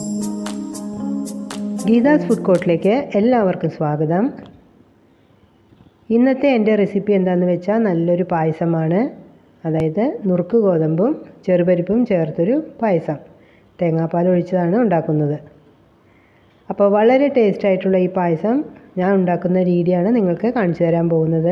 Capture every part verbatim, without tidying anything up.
Geetha's food കോർട്ടിലേക്ക് എല്ലാവർക്കും സ്വാഗതം. ഇന്നത്തെ എൻ്റെ റെസിപ്പി എന്താണെന്ന് വെച്ചാൽ നല്ലൊരു പായസമാണ്. അതായത് നുറുക്ക് ഗോതമ്പും ചെറുപരിപ്പും ചേർത്തൊരു പായസം. തേങ്ങാപ്പാൽ ഒഴിച്ചതാണ് ഉണ്ടാക്കുന്നത്. അപ്പോൾ വളരെ ടേസ്റ്റായിട്ടുള്ള ഈ പായസം ഞാൻ ഉണ്ടാക്കുന്ന രീതിയാണ് നിങ്ങൾക്ക് കാണിച്ചു തരാൻ പോകുന്നത്.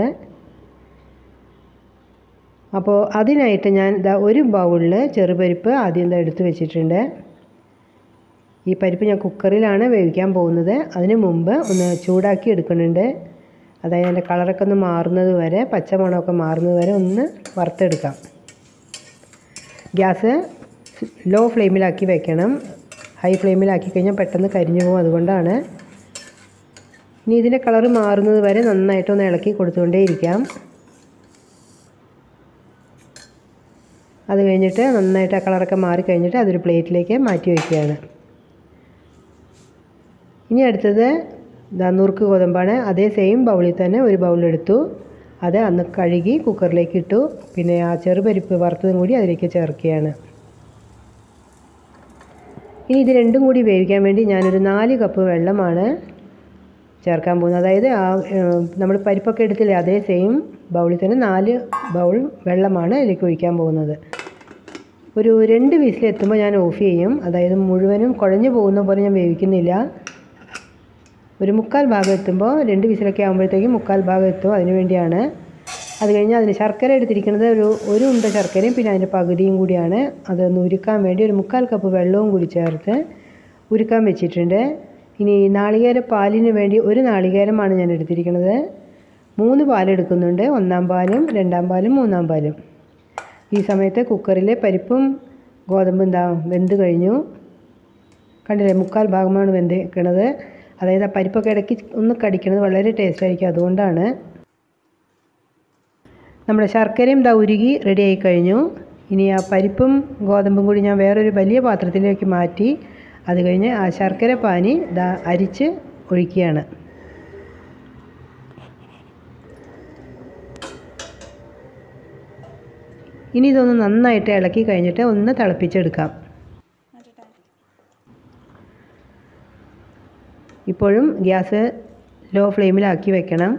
അപ്പോൾ അതിനായിട്ട് ഞാൻ ഇതാ ഒരു ബൗളിൽ ചെറുപരിപ്പ് ആദ്യം ഇതാ എടുത്ത് വെച്ചിട്ടുണ്ട്. ഈ പരിപ്പ് ഞാൻ കുക്കറിലാണ് വേവിക്കാൻ പോകുന്നത്. അതിന് മുമ്പ് ഒന്ന് ചൂടാക്കി എടുക്കുന്നുണ്ട്. അതായത് അതിൻ്റെ കളറൊക്കെ ഒന്ന് മാറുന്നത് വരെ, പച്ചമണമൊക്കെ മാറുന്നത് വരെ ഒന്ന് വറുത്തെടുക്കാം. ഗ്യാസ് ലോ ഫ്ലെയിമിലാക്കി വെക്കണം. ഹൈ ഫ്ലെയിമിലാക്കി കഴിഞ്ഞാൽ പെട്ടെന്ന് കരിഞ്ഞു പോകും. അതുകൊണ്ടാണ്. ഇനി ഇതിൻ്റെ കളറ് മാറുന്നത് വരെ നന്നായിട്ടൊന്ന് ഇളക്കി കൊടുത്തുകൊണ്ടേ ഇരിക്കാം. അത് കഴിഞ്ഞിട്ട് നന്നായിട്ട് ആ കളറൊക്കെ മാറിക്കഴിഞ്ഞിട്ട് അതൊരു പ്ലേറ്റിലേക്ക് മാറ്റി വയ്ക്കുകയാണ്. ഇനി അടുത്തത് ഇതാ നുറുക്ക് ഗോതമ്പാണ്. അതേ സെയിം ബൗളിൽ തന്നെ ഒരു ബൗളെടുത്തു. അത് അന്ന് കഴുകി കുക്കറിലേക്ക് ഇട്ടു. പിന്നെ ആ ചെറുപരിപ്പ് വറുത്തതും കൂടി അതിലേക്ക് ചേർക്കുകയാണ്. ഇനി ഇത് രണ്ടും കൂടി വേവിക്കാൻ വേണ്ടി ഞാനൊരു നാല് കപ്പ് വെള്ളമാണ് ചേർക്കാൻ പോകുന്നത്. അതായത് ആ നമ്മൾ പരിപ്പൊക്കെ എടുത്തില്ലേ, അതേ സെയിം ബൗളിൽ തന്നെ നാല് ബൗൾ വെള്ളമാണ് അതിലേക്ക് ഒഴിക്കാൻ പോകുന്നത്. ഒരു രണ്ട് വിസിലെത്തുമ്പോൾ ഞാൻ ഓഫ് ചെയ്യും. അതായത് മുഴുവനും കുഴഞ്ഞു പോകുന്ന പോലെ ഞാൻ വേവിക്കുന്നില്ല. ഒരു മുക്കാൽ ഭാഗം എത്തുമ്പോൾ, രണ്ട് വിസിലൊക്കെ ആകുമ്പോഴത്തേക്കും മുക്കാൽ ഭാഗം എത്തും. അതിന് വേണ്ടിയാണ്. അത് കഴിഞ്ഞ് അതിന് ശർക്കര എടുത്തിരിക്കുന്നത് ഒരു ഒരു ഉണ്ട ശർക്കരയും പിന്നെ അതിൻ്റെ പകുതിയും കൂടിയാണ്. അതൊന്ന് ഉരുക്കാൻ വേണ്ടി ഒരു മുക്കാൽ കപ്പ് വെള്ളവും കൂടി ചേർത്ത് ഉരുക്കാൻ വെച്ചിട്ടുണ്ട്. ഇനി നാളികേര പാലിന് വേണ്ടി ഒരു നാളികേരമാണ് ഞാൻ എടുത്തിരിക്കുന്നത്. മൂന്ന് പാലെടുക്കുന്നുണ്ട്. ഒന്നാം പാലും രണ്ടാം പാലും മൂന്നാം പാലും. ഈ സമയത്ത് കുക്കറിലെ പരിപ്പും ഗോതമ്പും എന്താ വെന്ത് കഴിഞ്ഞു. കണ്ടില്ലേ, മുക്കാൽ ഭാഗമാണ് വെന്തിരിക്കുന്നത്. അതായത് ആ പരിപ്പൊക്കെ ഇടയ്ക്ക് ഒന്ന് കടിക്കുന്നത് വളരെ ടേസ്റ്റായിരിക്കും. അതുകൊണ്ടാണ്. നമ്മുടെ ശർക്കരയും ദാ ഉരുകി റെഡി ആയി കഴിഞ്ഞു. ഇനി ആ പരിപ്പും ഗോതമ്പും കൂടി ഞാൻ വേറൊരു വലിയ പാത്രത്തിലേക്ക് മാറ്റി അത് കഴിഞ്ഞ് ആ ശർക്കര പാനി ദാ അരിച്ച് ഒഴിക്കുകയാണ്. ഇനി ഇതൊന്ന് നന്നായിട്ട് ഇളക്കി കഴിഞ്ഞിട്ട് ഒന്ന് തിളപ്പിച്ചെടുക്കാം. ഇപ്പോഴും ഗ്യാസ് ലോ ഫ്ലെയിമിലാക്കി വെക്കണം.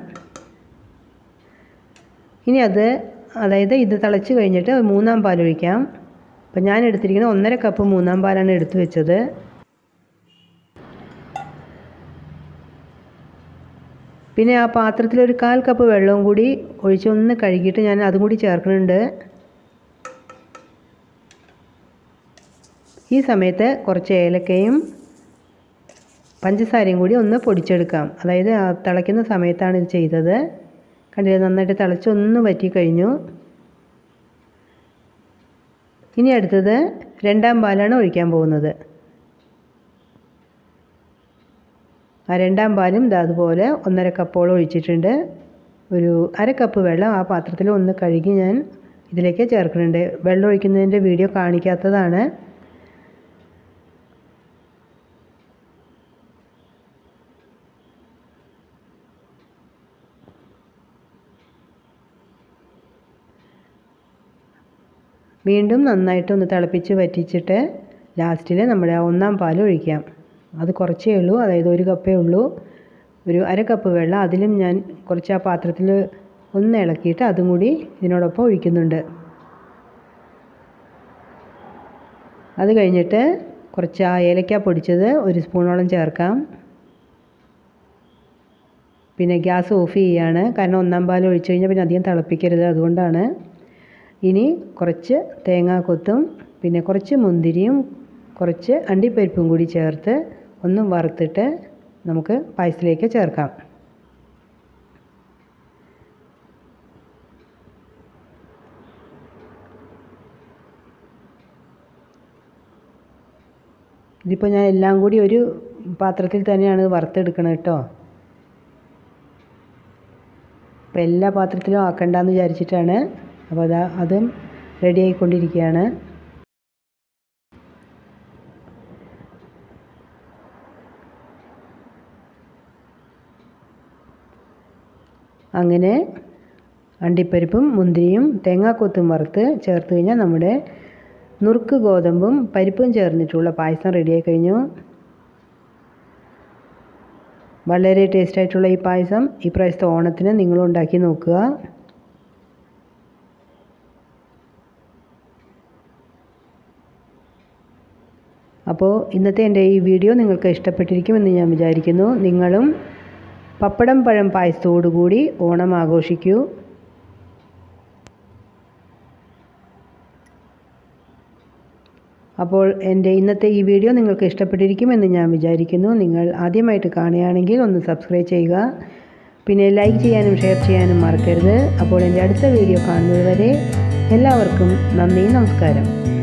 ഇനി അത് അതായത് ഇത് തിളച്ച് കഴിഞ്ഞിട്ട് മൂന്നാം പാൽ ഒഴിക്കാം. അപ്പം ഞാൻ എടുത്തിരിക്കുന്നത് ഒന്നര കപ്പ് മൂന്നാം പാലാണ് എടുത്തു വെച്ചത്. പിന്നെ ആ പാത്രത്തിലൊരു കാൽ കപ്പ് വെള്ളവും കൂടി ഒഴിച്ച് ഒന്ന് കഴുകിയിട്ട് ഞാൻ അതും കൂടി ചേർക്കുന്നുണ്ട്. ഈ സമയത്ത് കുറച്ച് ഏലക്കയും പഞ്ചസാരയും കൂടി ഒന്ന് പൊടിച്ചെടുക്കാം. അതായത് തിളയ്ക്കുന്ന സമയത്താണ് ഇത് ചെയ്തത്. കണ്ടില്ലേ, നന്നായിട്ട് തിളച്ചൊന്ന് വറ്റി കഴിഞ്ഞു. ഇനി അടുത്തത് രണ്ടാം പാലാണ് ഒഴിക്കാൻ പോകുന്നത്. ആ രണ്ടാം പാലും ഇതാ അതുപോലെ ഒന്നര കപ്പോളം ഒഴിച്ചിട്ടുണ്ട്. ഒരു അര കപ്പ് വെള്ളം ആ പാത്രത്തിൽ ഒന്ന് കഴുകി ഞാൻ ഇതിലേക്ക് ചേർക്കുന്നുണ്ട്. വെള്ളം ഒഴിക്കുന്നതിൻ്റെ വീഡിയോ കാണിക്കാത്തതാണ്. വീണ്ടും നന്നായിട്ടൊന്ന് തിളപ്പിച്ച് വറ്റിച്ചിട്ട് ലാസ്റ്റിൽ നമ്മുടെ ഒന്നാം പാൽ ഒഴിക്കാം. അത് കുറച്ചേ ഉള്ളൂ. അതായത് ഒരു കപ്പേ ഉള്ളൂ. ഒരു അര കപ്പ് വെള്ളം അതിലും ഞാൻ കുറച്ച് ആ പാത്രത്തിൽ ഒന്ന് ഇളക്കിയിട്ട് അതും കൂടി ഇതിനോടൊപ്പം ഒഴിക്കുന്നുണ്ട്. അത് കഴിഞ്ഞിട്ട് കുറച്ച് ആ ഏലക്ക പൊടിച്ചത് ഒരു സ്പൂണോളം ചേർക്കാം. പിന്നെ ഗ്യാസ് ഓഫ് ചെയ്യുകയാണ്. കാരണം ഒന്നാം പാൽ ഒഴിച്ച് കഴിഞ്ഞാൽ പിന്നെ അധികം തിളപ്പിക്കരുത്. അതുകൊണ്ടാണ്. ഇനി കുറച്ച് തേങ്ങാക്കൊത്തും പിന്നെ കുറച്ച് മുന്തിരിയും കുറച്ച് അണ്ടിപ്പരിപ്പും കൂടി ചേർത്ത് ഒന്ന് വറുത്തിട്ട് നമുക്ക് പായസത്തിലേക്ക് ചേർക്കാം. ഇതിപ്പോൾ ഞാൻ എല്ലാം കൂടി ഒരു പാത്രത്തിൽ തന്നെയാണ് വറുത്തെടുക്കണം കേട്ടോ. അപ്പോൾ എല്ലാ പാത്രത്തിലും ആക്കണ്ടെന്ന് വിചാരിച്ചിട്ടാണ്. അപ്പോൾ അതാ അതും റെഡി ആയിക്കൊണ്ടിരിക്കുകയാണ്. അങ്ങനെ അണ്ടിപ്പരിപ്പും മുന്തിരിയും തേങ്ങാക്കൊത്തും വറുത്ത് ചേർത്ത് കഴിഞ്ഞാൽ നമ്മുടെ നുറുക്ക് ഗോതമ്പും പരിപ്പും ചേർന്നിട്ടുള്ള പായസം റെഡിയായി കഴിഞ്ഞു. വളരെ ടേസ്റ്റായിട്ടുള്ള ഈ പായസം ഈ പ്രാവശ്യത്തെ ഓണത്തിന് നിങ്ങളും ഉണ്ടാക്കി നോക്കുക. അപ്പോൾ ഇന്നത്തെ എൻ്റെ ഈ വീഡിയോ നിങ്ങൾക്ക് ഇഷ്ടപ്പെട്ടിരിക്കുമെന്ന് ഞാൻ വിചാരിക്കുന്നു. നിങ്ങളും പപ്പടം പഴം പായസത്തോടു കൂടി ഓണം ആഘോഷിക്കൂ. അപ്പോൾ എൻ്റെ ഇന്നത്തെ ഈ വീഡിയോ നിങ്ങൾക്ക് ഇഷ്ടപ്പെട്ടിരിക്കുമെന്ന് ഞാൻ വിചാരിക്കുന്നു. നിങ്ങൾ ആദ്യമായിട്ട് കാണുകയാണെങ്കിൽ ഒന്ന് സബ്സ്ക്രൈബ് ചെയ്യുക. പിന്നെ ലൈക്ക് ചെയ്യാനും ഷെയർ ചെയ്യാനും മറക്കരുത്. അപ്പോൾ എൻ്റെ അടുത്ത വീഡിയോ കാണുന്നത് വരെ എല്ലാവർക്കും നന്ദി, നമസ്കാരം.